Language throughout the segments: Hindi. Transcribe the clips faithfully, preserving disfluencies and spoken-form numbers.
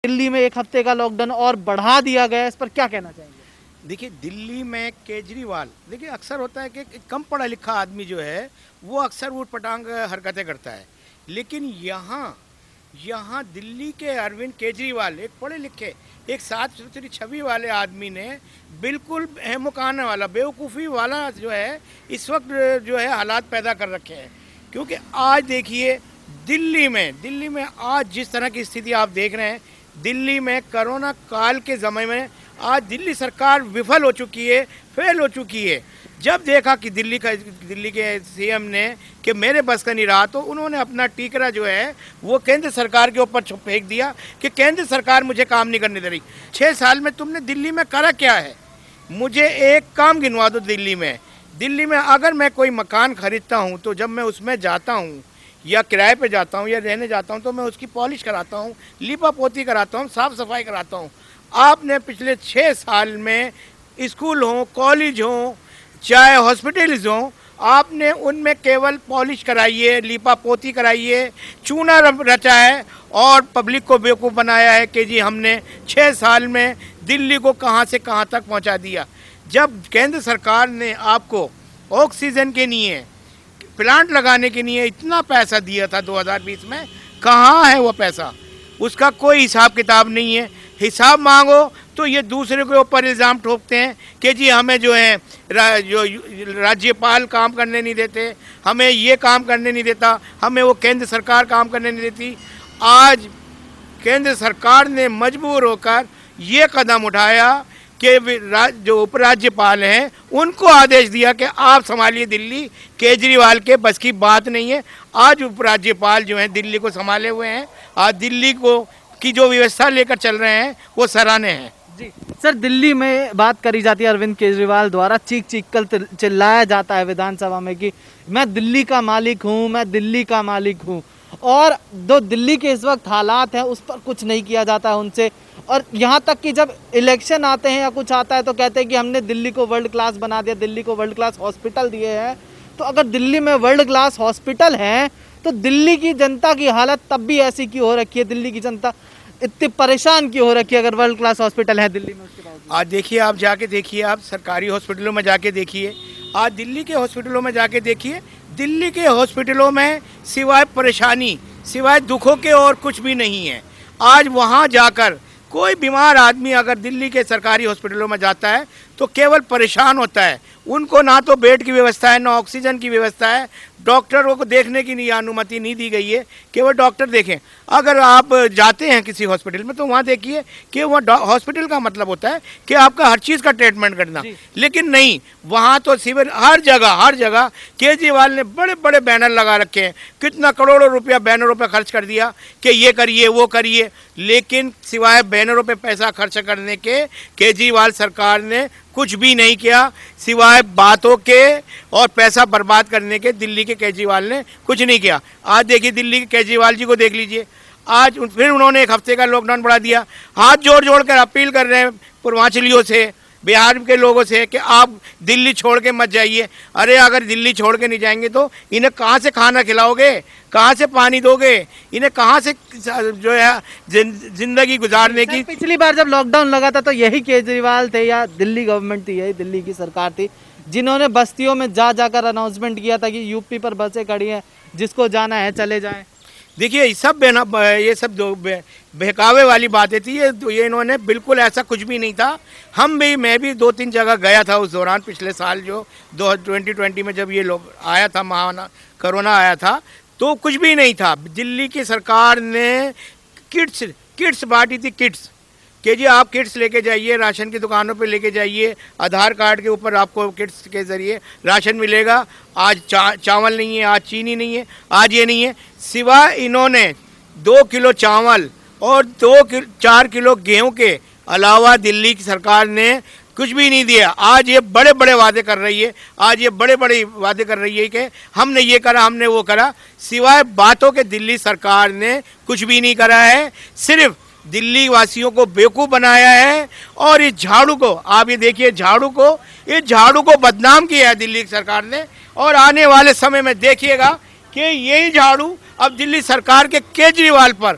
दिल्ली में एक हफ्ते का लॉकडाउन और बढ़ा दिया गया, इस पर क्या कहना चाहेंगे? देखिए, दिल्ली में केजरीवाल, देखिए अक्सर होता है कि कम पढ़ा लिखा आदमी जो है वो अक्सर ऊट पटांग हरकतें करता है, लेकिन यहाँ यहाँ दिल्ली के अरविंद केजरीवाल एक पढ़े लिखे, एक साफ सुथरी छवि वाले आदमी ने बिल्कुल अहमकाना वाला, बेवकूफ़ी वाला जो है इस वक्त जो है हालात पैदा कर रखे हैं। क्योंकि आज देखिए दिल्ली में दिल्ली में आज जिस तरह की स्थिति आप देख रहे हैं, दिल्ली में कोरोना काल के समय में आज दिल्ली सरकार विफल हो चुकी है, फेल हो चुकी है। जब देखा कि दिल्ली का दिल्ली के सीएम ने कि मेरे बस का नहीं रहा, तो उन्होंने अपना टीकरा जो है वो केंद्र सरकार के ऊपर फेंक दिया कि केंद्र सरकार मुझे काम नहीं करने दे रही। छः साल में तुमने दिल्ली में करा क्या है? मुझे एक काम गिनवा दो दिल्ली में। दिल्ली में अगर मैं कोई मकान खरीदता हूँ तो जब मैं उसमें जाता हूँ या किराए पे जाता हूँ या रहने जाता हूँ तो मैं उसकी पॉलिश कराता हूँ, लीपा पोती कराता हूँ, साफ़ सफाई कराता हूँ। आपने पिछले छः साल में स्कूल हों, कॉलेज हों, चाहे हॉस्पिटल्स हों, आपने उनमें केवल पॉलिश कराई है, लीपा पोती कराई है, चूना रचा है और पब्लिक को बेवकूफ़ बनाया है कि जी हमने छः साल में दिल्ली को कहाँ से कहाँ तक पहुँचा दिया। जब केंद्र सरकार ने आपको ऑक्सीजन के लिए, प्लांट लगाने के लिए इतना पैसा दिया था दो हज़ार बीस में, कहाँ है वो पैसा? उसका कोई हिसाब किताब नहीं है। हिसाब मांगो तो ये दूसरे के ऊपर इल्ज़ाम ठोकते हैं कि जी हमें जो है रा, जो राज्यपाल काम करने नहीं देते, हमें ये काम करने नहीं देता, हमें वो केंद्र सरकार काम करने नहीं देती। आज केंद्र सरकार ने मजबूर होकर ये कदम उठाया कि जो उपराज्यपाल हैं उनको आदेश दिया कि आप संभालिए दिल्ली। केजरीवाल के बस की बात नहीं है। आज उपराज्यपाल जो हैं दिल्ली को संभाले हुए हैं। आज दिल्ली को की जो व्यवस्था लेकर चल रहे हैं वो सराहनीय है। जी सर, दिल्ली में बात करी जाती है अरविंद केजरीवाल द्वारा, चीख चीख कर चिल्लाया जाता है विधानसभा में कि मैं दिल्ली का मालिक हूँ, मैं दिल्ली का मालिक हूँ, और जो दिल्ली के इस वक्त हालात हैं उस पर कुछ नहीं किया जाता है उनसे। और यहाँ तक कि जब इलेक्शन आते हैं या कुछ आता है तो कहते हैं कि हमने दिल्ली को वर्ल्ड क्लास बना दिया, दिल्ली को वर्ल्ड क्लास हॉस्पिटल दिए हैं। तो अगर दिल्ली में वर्ल्ड क्लास हॉस्पिटल हैं तो दिल्ली की जनता की हालत तब भी ऐसी क्यों हो रखी है? दिल्ली की जनता इतनी परेशान क्यों हो रखी है अगर वर्ल्ड क्लास हॉस्पिटल है दिल्ली में? उसके बावजूद आज देखिए, आप जाके देखिए, आप सरकारी हॉस्पिटलों में जाके देखिए, आज दिल्ली के हॉस्पिटलों में जाके देखिए, दिल्ली के हॉस्पिटलों में सिवाय परेशानी, सिवाय दुखों के और कुछ भी नहीं है। आज वहाँ जाकर कोई बीमार आदमी अगर दिल्ली के सरकारी हॉस्पिटलों में जाता है तो केवल परेशान होता है। उनको ना तो बेड की व्यवस्था है, ना ऑक्सीजन की व्यवस्था है, डॉक्टरों को देखने की नहीं अनुमति नहीं दी गई है कि वो डॉक्टर देखें। अगर आप जाते हैं किसी हॉस्पिटल में तो वहाँ देखिए कि वह हॉस्पिटल का मतलब होता है कि आपका हर चीज़ का ट्रीटमेंट करना, लेकिन नहीं, वहाँ तो सिविल हर जगह हर जगह केजरीवाल ने बड़े बड़े बैनर लगा रखे हैं। कितना करोड़ों रुपया बैनरों पर खर्च कर दिया कि ये करिए वो करिए, लेकिन सिवाय बैनरों पर पैसा खर्च करने के केजरीवाल सरकार ने कुछ भी नहीं किया। सिवाय बातों के और पैसा बर्बाद करने के दिल्ली के केजरीवाल ने कुछ नहीं किया। आज देखिए दिल्ली के केजरीवाल जी को देख लीजिए, आज फिर उन्होंने एक हफ्ते का लॉकडाउन बढ़ा दिया। हाथ जोड़ जोड़ कर अपील कर रहे हैं पूर्वांचलियों से, बिहार के लोगों से कि आप दिल्ली छोड़ के मत जाइए। अरे अगर दिल्ली छोड़ के नहीं जाएंगे तो इन्हें कहाँ से खाना खिलाओगे, कहाँ से पानी दोगे, इन्हें कहाँ से जो है जिंदगी गुजारने की? पिछली बार जब लॉकडाउन लगा था तो यही केजरीवाल थे या दिल्ली गवर्नमेंट थी, यही दिल्ली की सरकार थी जिन्होंने बस्तियों में जा जाकर अनाउंसमेंट किया था कि यूपी पर बसें खड़ी हैं, जिसको जाना है चले जाएं। देखिए ये सब ये सब जो बहकावे वाली बातें थी, ये ये इन्होंने बिल्कुल ऐसा कुछ भी नहीं था। हम भी मैं भी दो तीन जगह गया था उस दौरान, पिछले साल जो दो ट्वेंटी ट्वेंटी में जब ये लोग आया था, महा कोरोना आया था, तो कुछ भी नहीं था। दिल्ली की सरकार ने किट्स किट्स बांटी थी, किट्स कि जी आप किट्स लेके जाइए, राशन की दुकानों पे लेके जाइए, आधार कार्ड के ऊपर आपको किट्स के ज़रिए राशन मिलेगा। आज चा, चावल नहीं है, आज चीनी नहीं है, आज ये नहीं है। सिवाय इन्होंने दो किलो चावल और दो किलो चार किलो गेहूं के अलावा दिल्ली की सरकार ने कुछ भी नहीं दिया। आज ये बड़े बड़े वादे कर रही है, आज ये बड़े बड़े वादे कर रही है कि हमने ये करा, हमने वो करा। सिवाय बातों के दिल्ली सरकार ने कुछ भी नहीं करा है, सिर्फ दिल्ली वासियों को बेवकूफ़ बनाया है। और इस झाड़ू को आप ये देखिए, झाड़ू को इस झाड़ू को बदनाम किया है दिल्ली सरकार ने। और आने वाले समय में देखिएगा कि यही झाड़ू अब दिल्ली सरकार के केजरीवाल पर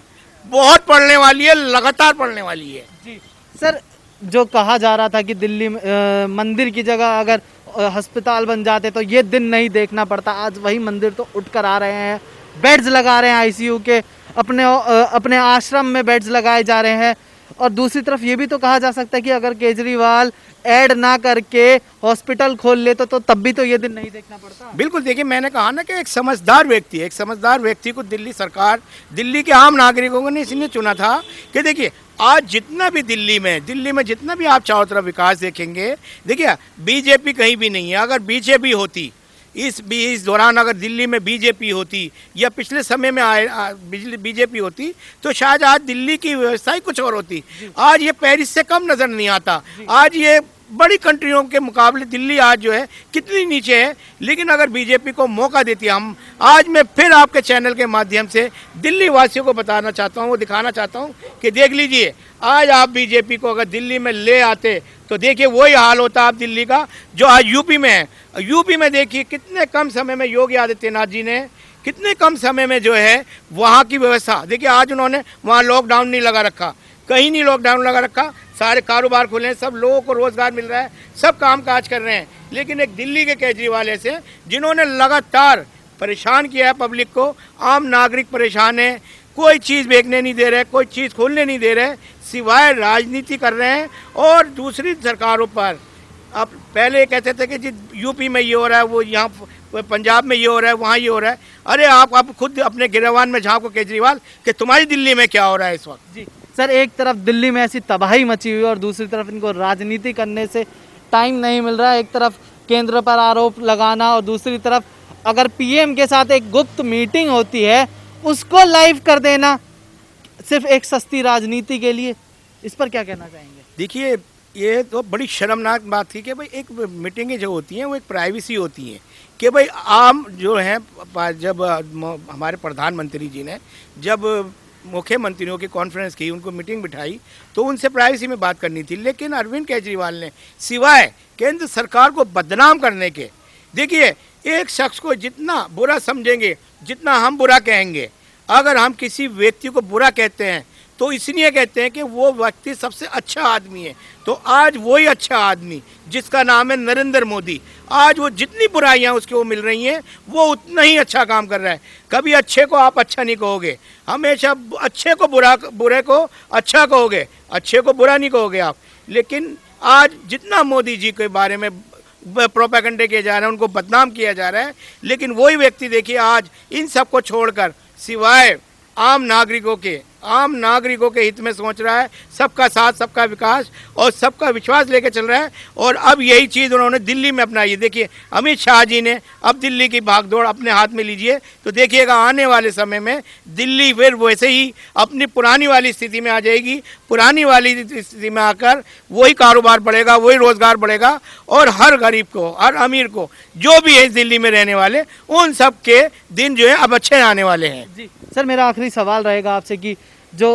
बहुत पड़ने वाली है, लगातार पड़ने वाली है। जी सर, जो कहा जा रहा था कि दिल्ली में अ, मंदिर की जगह अगर अ, अस्पताल बन जाते तो ये दिन नहीं देखना पड़ता, आज वही मंदिर तो उठकर आ रहे हैं, बेड्स लगा रहे हैं आईसीयू के, अपने अ, अपने आश्रम में बेड्स लगाए जा रहे हैं। और दूसरी तरफ ये भी तो कहा जा सकता है कि अगर केजरीवाल ऐड ना करके हॉस्पिटल खोल ले तो, तो तब भी तो ये दिन नहीं देखना पड़ता। बिल्कुल, देखिए मैंने कहा ना कि एक समझदार व्यक्ति एक समझदार व्यक्ति को दिल्ली सरकार, दिल्ली के आम नागरिकों ने इसलिए चुना था कि देखिए आज जितना भी दिल्ली में दिल्ली में जितना भी आप चारों तरफ विकास देखेंगे, देखिए बीजेपी कहीं भी नहीं है। अगर बीजेपी होती इस इस दौरान, अगर दिल्ली में बीजेपी होती या पिछले समय में आए बीजेपी होती तो शायद आज दिल्ली की व्यवस्था ही कुछ और होती। आज ये पेरिस से कम नजर नहीं आता। आज ये बड़ी कंट्रियों के मुकाबले दिल्ली आज जो है कितनी नीचे है। लेकिन अगर बीजेपी को मौका देती, हम आज मैं फिर आपके चैनल के माध्यम से दिल्ली वासियों को बताना चाहता हूँ, वो दिखाना चाहता हूँ कि देख लीजिए, आज आप बीजेपी को अगर दिल्ली में ले आते तो देखिए वही हाल होता आप दिल्ली का जो आज यूपी में है। यूपी में देखिए कितने कम समय में योगी आदित्यनाथ जी ने कितने कम समय में जो है वहाँ की व्यवस्था, देखिए आज उन्होंने वहाँ लॉकडाउन नहीं लगा रखा, कहीं नहीं लॉकडाउन लगा रखा, सारे कारोबार खुले हैं, सब लोगों को रोजगार मिल रहा है, सब काम काज कर रहे हैं। लेकिन एक दिल्ली के केजरीवाल ऐसे जिन्होंने लगातार परेशान किया है पब्लिक को, आम नागरिक परेशान है, कोई चीज़ बेचने नहीं दे रहे, कोई चीज़ खोलने नहीं दे रहे, सिवाय राजनीति कर रहे हैं। और दूसरी सरकारों पर अब पहले कहते थे कि जी यूपी में ये हो रहा है, वो यहाँ पंजाब में ये हो रहा है, वहाँ ये हो रहा है। अरे आप आप खुद अपने गिरवान में झांको केजरीवाल कि तुम्हारी दिल्ली में क्या हो रहा है इस वक्त। जी सर, एक तरफ दिल्ली में ऐसी तबाही मची हुई है और दूसरी तरफ इनको राजनीति करने से टाइम नहीं मिल रहा है। एक तरफ केंद्र पर आरोप लगाना और दूसरी तरफ अगर पीएम के साथ एक गुप्त मीटिंग होती है उसको लाइव कर देना, सिर्फ एक सस्ती राजनीति के लिए। इस पर क्या कहना चाहेंगे? देखिए ये तो बड़ी शर्मनाक बात थी कि भाई एक मीटिंगें जो होती हैं वो एक प्राइवेसी होती हैं कि भाई आम जो हैं, जब हमारे प्रधानमंत्री जी ने जब मुख्यमंत्रियों की कॉन्फ्रेंस की, उनको मीटिंग बिठाई तो उनसे प्राइवेसी में बात करनी थी। लेकिन अरविंद केजरीवाल ने सिवाय केंद्र सरकार को बदनाम करने के, देखिए एक शख्स को जितना बुरा समझेंगे, जितना हम बुरा कहेंगे, अगर हम किसी व्यक्ति को बुरा कहते हैं तो इसलिए कहते हैं कि वो व्यक्ति सबसे अच्छा आदमी है। तो आज वही अच्छा आदमी जिसका नाम है नरेंद्र मोदी, आज वो जितनी बुराइयां उसको वो मिल रही हैं वो उतना ही अच्छा काम कर रहा है। कभी अच्छे को आप अच्छा नहीं कहोगे, हमेशा अच्छे को बुरा, बुरे को अच्छा कहोगे, अच्छे को बुरा नहीं कहोगे आप। लेकिन आज जितना मोदी जी के बारे में प्रोपेगेंडे किए जा रहे हैं, उनको बदनाम किया जा रहा है, लेकिन वही व्यक्ति देखिए आज इन सबको छोड़कर सिवाय आम नागरिकों के आम नागरिकों के हित में सोच रहा है, सबका साथ, सबका विकास और सबका विश्वास लेके चल रहा है। और अब यही चीज़ उन्होंने दिल्ली में अपनाई है। देखिए अमित शाह जी ने अब दिल्ली की भागदौड़ अपने हाथ में लीजिए तो देखिएगा आने वाले समय में दिल्ली फिर वैसे ही अपनी पुरानी वाली स्थिति में आ जाएगी। पुरानी वाली स्थिति में आकर वही कारोबार बढ़ेगा, वही रोजगार बढ़ेगा और हर गरीब को, हर अमीर को, जो भी है दिल्ली में रहने वाले, उन सब के दिन जो है अब अच्छे आने वाले हैं। जी सर, मेरा आखिरी सवाल रहेगा आपसे कि जो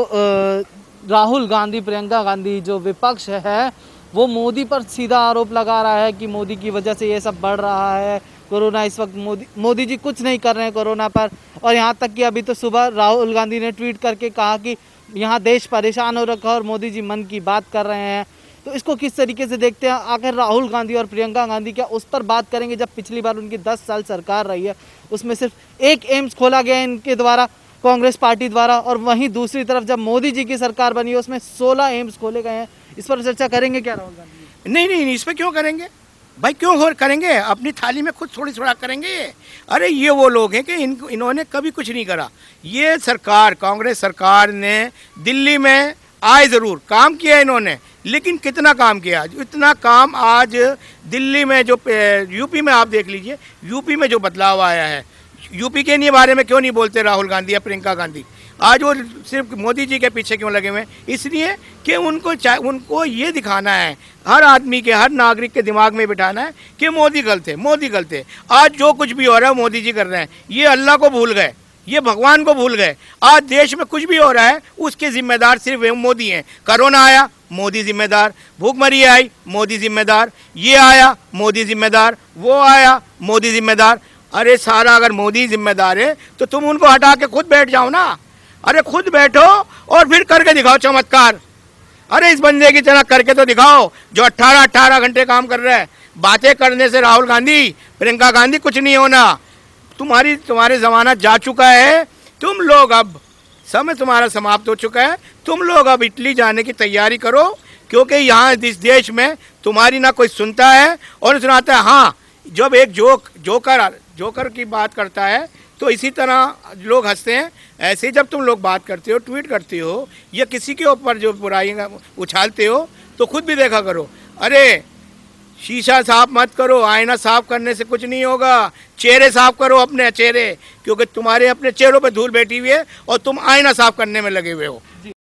राहुल गांधी, प्रियंका गांधी, जो विपक्ष है वो मोदी पर सीधा आरोप लगा रहा है कि मोदी की वजह से ये सब बढ़ रहा है, कोरोना इस वक्त मोदी मोदी जी कुछ नहीं कर रहे हैं कोरोना पर। और यहाँ तक कि अभी तो सुबह राहुल गांधी ने ट्वीट करके कहा कि यहाँ देश परेशान हो रखा है और मोदी जी मन की बात कर रहे हैं। तो इसको किस तरीके से देखते हैं? आखिर राहुल गांधी और प्रियंका गांधी क्या उस पर बात करेंगे जब पिछली बार उनकी दस साल सरकार रही है, उसमें सिर्फ एक एम्स खोला गया इनके द्वारा, कांग्रेस पार्टी द्वारा, और वहीं दूसरी तरफ जब मोदी जी की सरकार बनी है उसमें सोलह एम्स खोले गए हैं। इस पर चर्चा करेंगे क्या राहुल गांधी? नहीं नहीं, इस पर क्यों करेंगे भाई, क्यों हो करेंगे? अपनी थाली में खुद थोड़ी थोड़ा करेंगे ये। अरे ये वो लोग हैं कि इन इन्होंने कभी कुछ नहीं करा। ये सरकार, कांग्रेस सरकार ने दिल्ली में आए ज़रूर, काम किया इन्होंने, लेकिन कितना काम किया? इतना काम आज दिल्ली में जो यूपी में आप देख लीजिए, यूपी में जो बदलाव आया है, यूपी के नहीं बारे में क्यों नहीं बोलते राहुल गांधी या प्रियंका गांधी? आज वो सिर्फ मोदी जी के पीछे क्यों लगे हुए हैं? इसलिए कि उनको उनको ये दिखाना है, हर आदमी के, हर नागरिक के दिमाग में बिठाना है कि मोदी गलत है, मोदी गलत है। आज जो कुछ भी हो रहा है मोदी जी कर रहे हैं। ये अल्लाह को भूल गए, ये भगवान को भूल गए। आज देश में कुछ भी हो रहा है उसके जिम्मेदार सिर्फ मोदी हैं। कोरोना आया, मोदी जिम्मेदार, भूखमरी आई, मोदी जिम्मेदार, ये आया, मोदी जिम्मेदार, वो आया, मोदी जिम्मेदार। अरे सारा अगर मोदी जिम्मेदार है तो तुम उनको हटा के खुद बैठ जाओ ना। अरे खुद बैठो और फिर करके दिखाओ चमत्कार। अरे इस बंदे की तरह करके तो दिखाओ जो अट्ठारह अट्ठारह घंटे काम कर रहा है। बातें करने से राहुल गांधी, प्रियंका गांधी कुछ नहीं होना। तुम्हारी तुम्हारे जमाना जा चुका है। तुम लोग अब समय तुम्हारा समाप्त हो चुका है। तुम लोग अब इटली जाने की तैयारी करो, क्योंकि यहाँ इस देश में तुम्हारी ना कोई सुनता है और सुनाता है। हाँ, जब एक जोक जोकर जोकर की बात करता है तो इसी तरह लोग हंसते हैं। ऐसे ही जब तुम लोग बात करते हो, ट्वीट करते हो या किसी के ऊपर जो बुराई उछालते हो तो खुद भी देखा करो। अरे शीशा साफ मत करो, आईना साफ करने से कुछ नहीं होगा। चेहरे साफ करो अपने चेहरे, क्योंकि तुम्हारे अपने चेहरों पे धूल बैठी हुई है और तुम आईना साफ करने में लगे हुए हो।